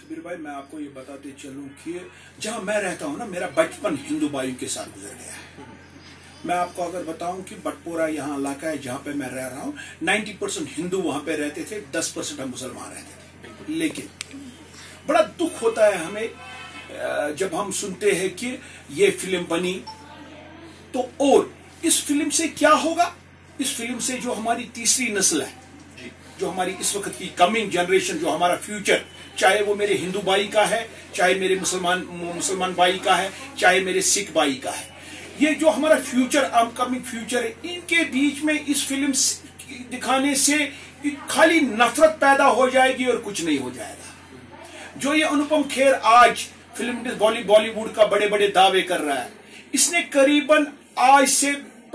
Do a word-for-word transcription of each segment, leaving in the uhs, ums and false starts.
शब्बीर भाई, मैं आपको ये बताते चलूं कि जहां मैं रहता हूं ना, मेरा बचपन हिंदू भाइयों के साथ गुजर गया है। मैं आपको अगर बताऊं कि बटपोरा यहाँ इलाका है जहां पे मैं रह रहा हूं, नब्बे परसेंट हिंदू वहां पे रहते थे, दस परसेंट हम मुसलमान रहते थे। लेकिन बड़ा दुख होता है हमें जब हम सुनते हैं कि ये फिल्म बनी तो, और इस फिल्म से क्या होगा? इस फिल्म से जो हमारी तीसरी नस्ल है, जो हमारी इस वक्त की कमिंग जनरेशन, जो हमारा फ्यूचर, चाहे वो मेरे हिंदू भाई का है, चाहे मेरे मुसलमान मुसलमान भाई का है, चाहे मेरे सिख भाई का है, ये जो हमारा फ्यूचर, अपकमिंग फ्यूचर है, इनके बीच में इस फिल्म दिखाने से खाली नफरत पैदा हो जाएगी और कुछ नहीं हो जाएगा। जो ये अनुपम खेर आज फिल्म बॉलीवुड का बड़े बड़े दावे कर रहा है, इसने करीबन आज से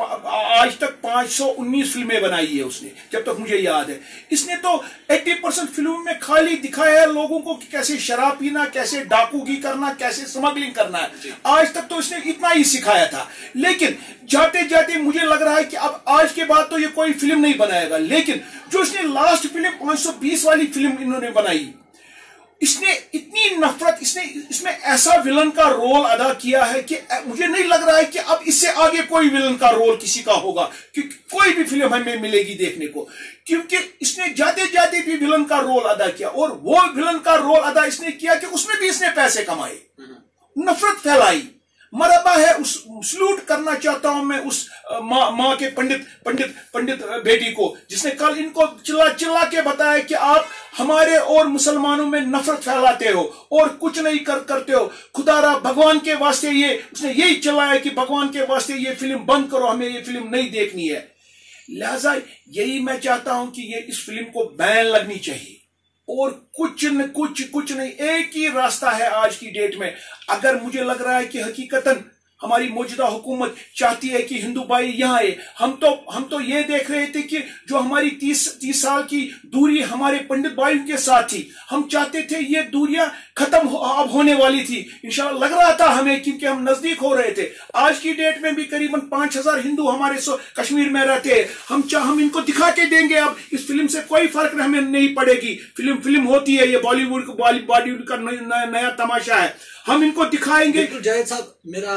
आज तक पांच सौ उन्नीस फिल्में बनाई है उसने, जब तक मुझे याद है। इसने तो अस्सी परसेंट फिल्मों में खाली दिखाया है लोगों को कि कैसे शराब पीना, कैसे डाकूगी करना, कैसे स्मगलिंग करना है। आज तक तो इसने इतना ही सिखाया था। लेकिन जाते जाते मुझे लग रहा है कि अब आज के बाद तो ये कोई फिल्म नहीं बनाएगा। लेकिन जो इसने लास्ट फिल्म पांच सौ बीस वाली फिल्म इन्होंने बनाई, इसने इतनी नफरत, इसने इसमें ऐसा विलन का रोल अदा किया है कि मुझे नहीं लग रहा है कि अब इससे आगे कोई विलन का रोल किसी का होगा, क्योंकि कोई भी फिल्म हमें मिलेगी देखने को, क्योंकि इसने जाते जाते भी विलन का रोल अदा किया। और वो विलन का रोल अदा इसने किया कि उसमें भी इसने पैसे कमाए, नफरत फैलाई। मरहबा है, उस सलूट करना चाहता हूं मैं उस माँ माँ के पंडित पंडित पंडित बेटी को, जिसने कल इनको चिल्ला चिल्ला के बताया कि आप हमारे और मुसलमानों में नफरत फैलाते हो और कुछ नहीं कर करते हो। खुदारा भगवान के वास्ते, ये उसने यही चिल्लाया कि भगवान के वास्ते ये फिल्म बंद करो, हमें ये फिल्म नहीं देखनी है। लिहाजा यही मैं चाहता हूं कि ये इस फिल्म को बैन लगनी चाहिए और कुछ न कुछ कुछ नहीं, एक ही रास्ता है आज की डेट में। अगर मुझे लग रहा है कि हकीकतन हमारी मौजूदा हुकूमत चाहती है कि हिंदू भाई यहाँ आए, हम तो हम तो ये देख रहे थे कि जो हमारी तीस तीस साल की दूरी हमारे पंडित भाइयों के साथ थी, हम चाहते थे ये दूरियां खत्म हो, अब होने वाली थी इंशाल्लाह, लग रहा था हमें, क्योंकि हम नजदीक हो रहे थे। आज की डेट में भी करीबन पांच हजार हिंदू हमारे कश्मीर में रहते हैं। हम चाह हम इनको दिखा के देंगे। अब इस फिल्म से कोई फर्क हमें नहीं पड़ेगी। फिल्म फिल्म होती है, ये बॉलीवुड बॉलीवुड का नया, नया तमाशा है, हम इनको दिखाएंगे। जाहिद साहब, मेरा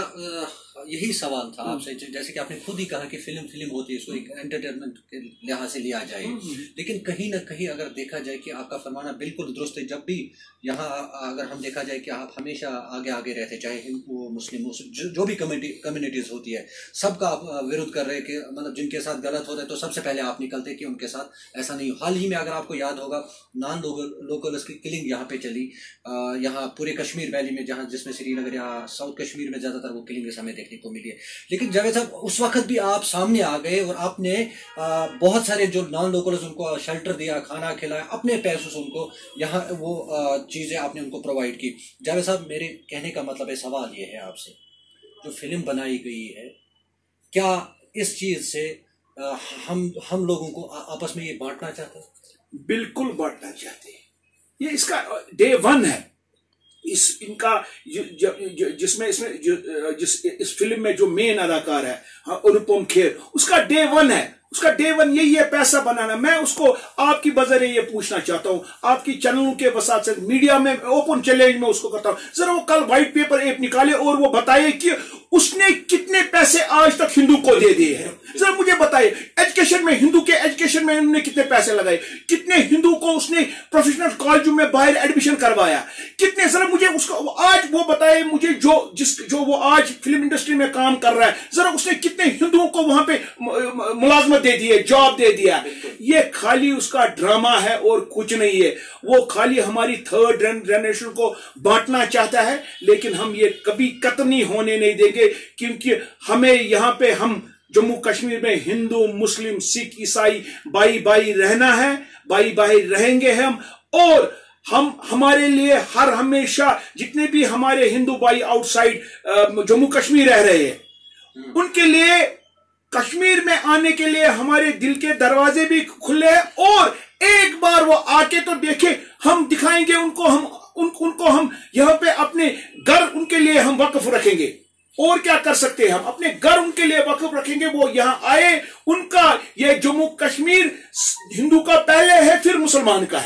यही सवाल था आपसे, जैसे कि आपने खुद ही कहा कि फिल्म फिल्म होती है, इसको एक एंटरटेनमेंट के लिहाज से लिया जाए, लेकिन कहीं ना कहीं अगर देखा जाए कि आपका फरमाना बिल्कुल दुरुस्त है। जब भी यहाँ अगर हम देखा जाए कि आप हमेशा आगे आगे रहते, चाहे हिंदू मुस्लिम जो, जो भी कम्युनिटी कम्युनिटीज़ होती है, सबका आप विरोध कर रहे हैं कि मतलब जिनके साथ गलत हो रहा है तो सबसे पहले आप निकलते कि उनके साथ ऐसा नहीं हो। हाल ही में अगर आपको याद होगा, नॉन लोकल्स की किलिंग यहाँ पे चली, यहाँ पूरे कश्मीर वैली में, जहाँ जिसमें श्रीनगर या साउथ कश्मीर में ज़्यादातर वो किलिंग हमें देखने को मिली है। लेकिन जावेद साहब, उस वक्त भी आप सामने आ गए और आपने आ, बहुत सारे जो नॉन लोकल्स उनको शेल्टर दिया, खाना खिलाया, अपने पैसों से उनको यहाँ वो चीज़ें आपने उनको प्रोवाइड की। जावेद साहब, मेरे कहने का मतलब है, सवाल ये है आपसे, जो फिल्म बनाई गई है, क्या इस चीज़ से आ, हम हम लोगों को आपस में ये बांटना चाहते हैं? बिल्कुल बांटना चाहते हैं। ये इसका डे वन है। इस इनका ज, ज, ज, जिसमें इसमें ज, जिस इस फिल्म में जो मेन अदाकार है अनुपम खेर, उसका डे वन है। उसका डे वन यही है, पैसा बनाना। मैं उसको आपकी बजरे ये पूछना चाहता हूं, आपकी चैनलों के वसात से, मीडिया में ओपन चैलेंज में उसको करता हूं, जरा वो कल व्हाइट पेपर एक निकाले और वो बताए कि उसने कितने पैसे आज तक हिंदू को दे दिए हैं। जरा मुझे बताइए, एजुकेशन में, हिंदू के एजुकेशन में उन्होंने कितने पैसे लगाए, कितने हिंदू को उसने प्रोफेशनल कॉलेजों में बाहर एडमिशन करवाया, कितने, जरा मुझे उसको आज वो बताए मुझे, जो जिस जो वो आज फिल्म इंडस्ट्री में काम कर रहा है, जरा उसने कितने हिंदुओं को वहां पे मुलाजमत दे दिए, जॉब दे दिया। ये खाली उसका ड्रामा है और कुछ नहीं है। वो खाली हमारी थर्ड जनरेशन को बांटना चाहता है, लेकिन हम ये कभी कतई होने नहीं देंगे, क्योंकि हमें यहाँ पे, हम जम्मू कश्मीर में हिंदू मुस्लिम सिख ईसाई भाई भाई रहना है, भाई भाई रहेंगे हम। और हम हमारे लिए हर हमेशा जितने भी हमारे हिंदू भाई आउटसाइड जम्मू कश्मीर रह रहे हैं, उनके लिए कश्मीर में आने के लिए हमारे दिल के दरवाजे भी खुले हैं। और एक बार वो आके तो देखे, हम दिखाएंगे उनको, हम उन, उनको हम यहाँ पे अपने घर उनके लिए हम वक्फ रखेंगे। और क्या कर सकते हैं, हम अपने घर उनके लिए वक्फ रखेंगे। वो यहाँ आए, उनका ये जम्मू कश्मीर हिंदू का पहले है, फिर मुसलमान का है।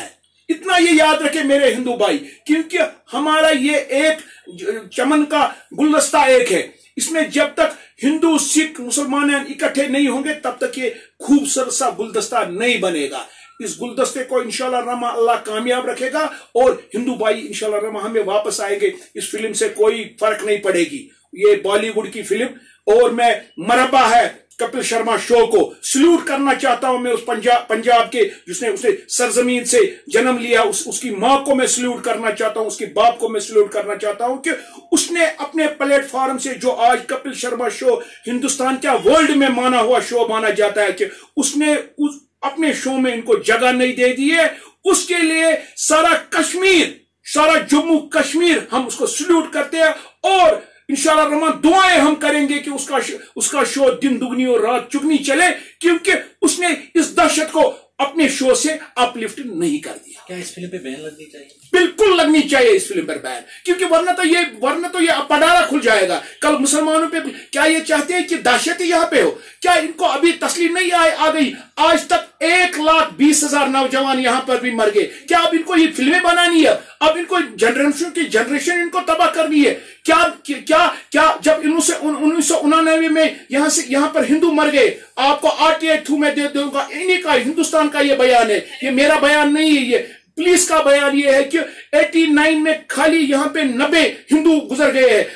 اتنا یہ یاد رکھے میرے ہندو بھائی، کیونکہ ہمارا یہ ایک چمن کا گلدستہ ایک ہے، اس میں جب تک ہندو سکھ مسلمان اکٹھے نہیں ہوں گے تب تک یہ خوبصورت سا گلدستہ نہیں بنے گا۔ اس گلدستے کو انشاءاللہ رحمہ اللہ کامیاب رکھے گا اور ہندو بھائی انشاءاللہ رحمہ ہمیں واپس آئیں گے، اس فلم سے کوئی فرق نہیں پڑے گی۔ یہ بالی ووڈ کی فلم، اور میں مرحبا ہے کپل شرما شو کو سلوٹ کرنا چاہتا ہوں، میں اس پنجاب پنجاب کے جس نے اس نے سرزمین سے جنم لیا، اس اس کی ماں کو میں سلوٹ کرنا چاہتا ہوں، اس کے باپ کو میں سلوٹ کرنا چاہتا ہوں کہ اس نے اپنے پلیٹ فارم سے جو آج کپل شرما شو ہندوستان کیا ورلڈ میں مانا ہوا شو مانا جاتا ہے، کہ اس نے اس اپنے شو میں ان کو جگہ نہیں دے دی ہے، اس کے لیے سارا کشمیر، سارا جموں کشمیر ہم اس کو سلوٹ کرتے ہیں، اور انشاءاللہ الرحمن دعائیں ہم کریں گے کہ اس کا اس کا شو دن دگنی اور رات چگنی چلے، کیونکہ اس نے اس دہشت کو اپنے شو سے اپ لفٹ نہیں کر دیا۔ کیا اس فلم پہ بین لگنی چاہیے؟ بالکل لگنی چاہیے اس فلم پر بین، کیونکہ ورنہ تو یہ ورنہ تو یہ پڈارا کھل جائے گا کل مسلمانوں پہ۔ کیا یہ چاہتے ہیں کہ دہشت یہاں پہ ہو؟ کیا ان کو ابھی تسلیم نہیں آ گئی؟ آج تک ایک لاکھ بیس ہزار نوجوان یہاں پر بھی مر گئے، کیا اب ان کو یہ فلمیں بنانی ہے؟ اب ان کو جنریشن کی جنریشن ان کو تباہ کرنی ہے؟ کیا کیا کیا جب انیس سو انانوے میں یہاں سے یہاں پر ہندو مر گئے، آپ کو آر ٹی آئی تھرو میں دے دوں گا، انہی کا ہندوستان کا یہ بیان ہے، یہ میرا بیان نہیں ہے، یہ پولیس کا بیان یہ ہے کہ ایٹی نائن میں خالی یہاں پہ نبے ہندو گزر گئے ہیں،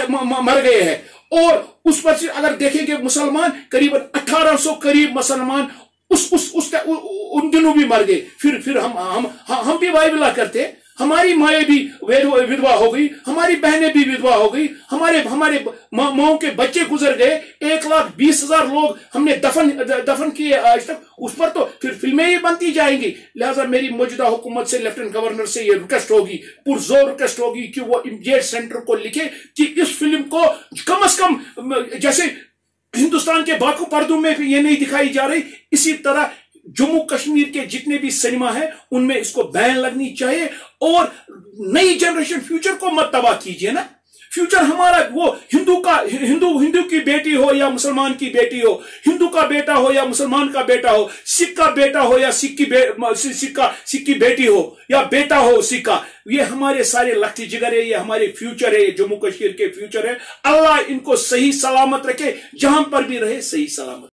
مر گئے ہیں، اور اس پر سے اگر دیکھیں گے مسلمان قریب اٹھارہ سو قریب مسلمان اس اس اس ان دنوں بھی مر گئے۔ پھر پھر ہم ہم ہم بھی وائبلا کرتے، ہماری مائیں بھی ودوا ہو گئی، ہماری بہنیں بھی ودوا ہو گئی، ہمارے ہمارے ماؤں کے بچے گزر گئے، ایک لاکھ بیس ہزار لوگ ہم نے دفن دفن کیے آج تک، اس پر تو پھر فلمیں ہی بنتی جائیں گی۔ لہٰذا میری موجودہ حکومت سے لیفٹیننٹ گورنر سے یہ ریکویسٹ ہوگی، پرزور ریکویسٹ ہوگی کہ وہ امیڈیٹ سینٹر کو لکھے کہ اس فلم کو کم از کم، جیسے ہندوستان کے باقی پردوں میں بھی یہ نہیں دکھائی جا رہی، اسی طرح جموں کشمیر کے جتنے بھی سنیما ہیں ان میں اس کو بین لگنی چاہیے، اور نئی جنریشن فیوچر کو مت تباہ کیجئے نا۔ فیوچر ہمارا وہ ہندو کا ہندو ہندو کی بیٹی ہو یا مسلمان کی بیٹی ہو، ہندو کا بیٹا ہو یا مسلمان کا بیٹا ہو، سکھ کا بیٹا ہو یا سکھ کی سکھ کا سکھ کی بیٹی ہو یا بیٹا ہو سکھ کا، یہ ہمارے سارے لختی جگر ہے، یہ ہمارے فیوچر ہے، یہ جموں کشمیر کے فیوچر ہے۔ اللہ ان کو صحیح سلامت رکھے، جہاں پر بھی رہے صحیح سلامت۔